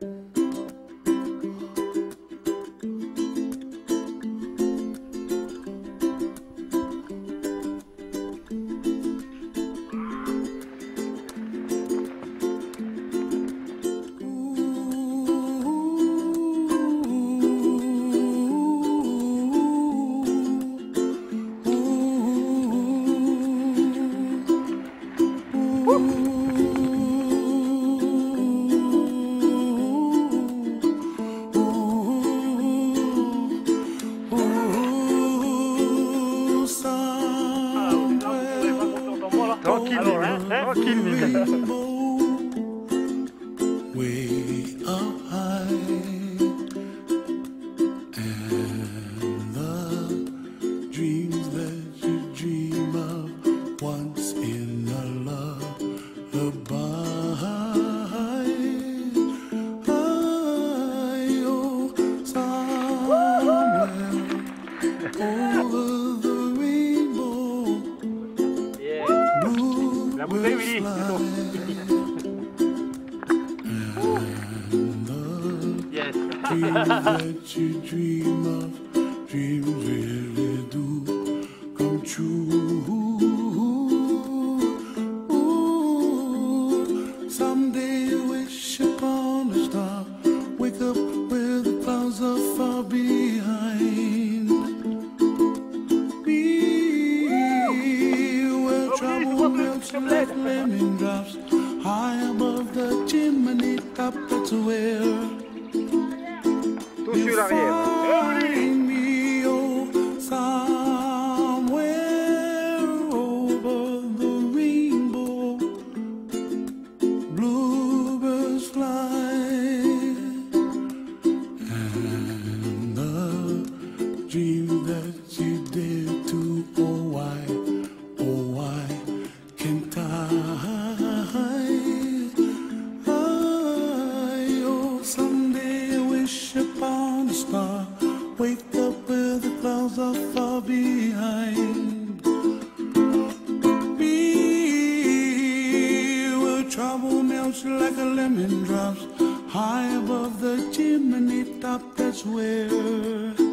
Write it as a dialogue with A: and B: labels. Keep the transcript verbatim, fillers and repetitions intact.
A: Tranquille, alors, hein, tranquille, Miguel.
B: Way up high, and the dreams that you dream of once in a lullaby. I oh, somewhere over the rainbow.
A: Yeah. La bouteille, Willy. Yes.
B: Dreams that you dream of, dreams really do come true. Ooh, someday wish upon a star, wake up where the clouds are far behind. Be where trouble melts like lemon drops, high above the chimney top. That's where
A: Tout sur l'arrière.
B: find me, oh, somewhere over the rainbow. Bluebirds fly, and the dream that you dare to. Oh, why, oh, why can't I? I oh, someday wish upon a star, wake up where the clouds are far behind. Be where trouble melts like a lemon drops, high above the chimney top. That's where